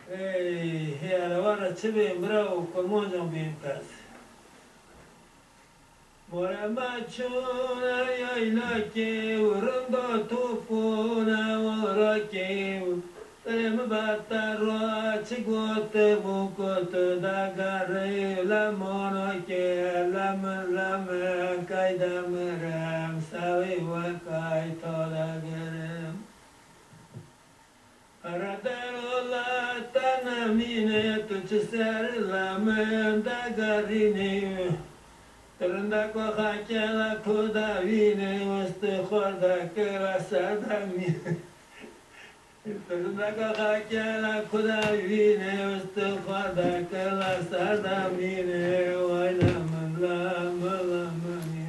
هیالا وارا چه بیم برو کرمان جان بیم کس مورا بچون یایلا که ورنگا توپونه ورا که ترم باتر را چه گوت بکوت داگره لمانا که لم کای دمرم سوی و کای تا داگرم Araderola tanamine tu cesar lamen dagarine Terenda ko hakela kodavine Oste khorda kera sadamine Terenda ko hakela kodavine Oste khorda kera sadamine Wailaman lamanine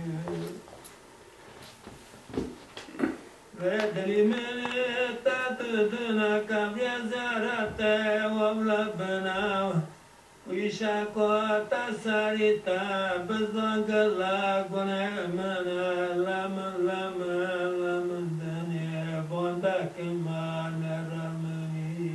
Vedrimene تدنا كبر زرته وبلبنا ويشاكو تساريتا بزنقلا قنمنا لمن دنيا بوندك ما نرمني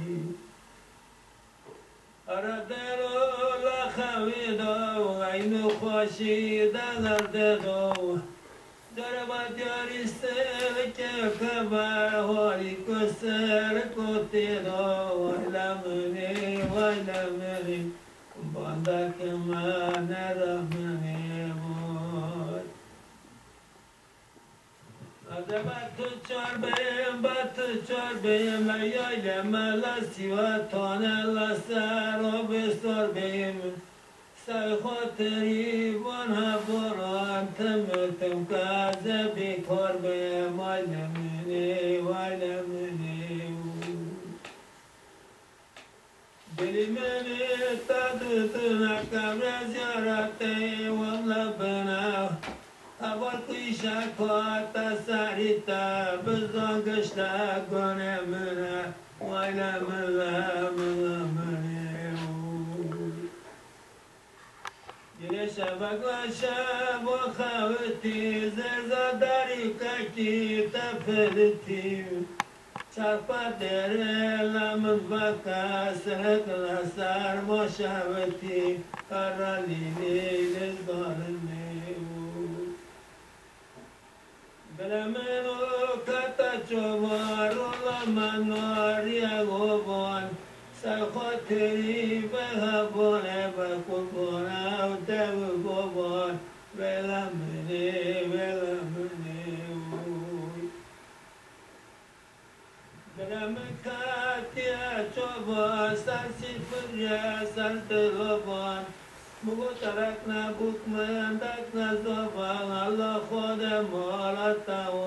أردلو لخويدو وعينو خوشي دغرددو دربات ياريستل كبا هوري كسر كوتيدو ويلمني بندك ما نرمني موت أدبت چربیم لیایم لسیوة تانه لسر و بسر بیم سای خاطری وانها بران تمتم کازه بیکار بیم ویلمنی دلی منی تدتنا کبر زیارته وملبنا اول کشا کاتا سریتا بزنگشتا گونه منه ویلمنی شبك وشاب وخاوتي زرزة داريكا كي تفلتي شرفة ديريلا من بكا سرق الأسار مشاوتي قراليني للظالمي بلا منو كتا شوار ولا منور يا غوبان سخاطري بهبون بكبون ودو بوبون بلمني بلمكات يا شوبان سرسي فريا سرطلبان مگو ترکنا بکمن دکنا زبان الله خود مالتا و